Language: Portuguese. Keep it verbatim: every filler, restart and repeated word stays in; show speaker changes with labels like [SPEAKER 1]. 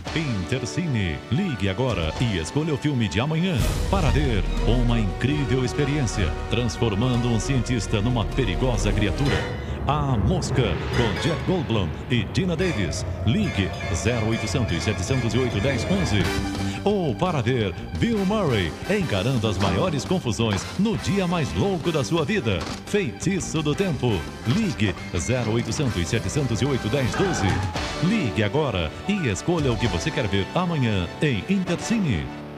[SPEAKER 1] Intercine. Ligue agora e escolha o filme de amanhã para ver uma incrível experiência, transformando um cientista numa perigosa criatura. A Mosca, com Jeff Goldblum e Dina Davis. Ligue zero oitocentos, setecentos e oito, dez, onze. Ou para ver Bill Murray encarando as maiores confusões no dia mais louco da sua vida. Feitiço do Tempo. Ligue zero oitocentos, setecentos e oito, dez, doze. Ligue agora e escolha o que você quer ver amanhã em Intercine.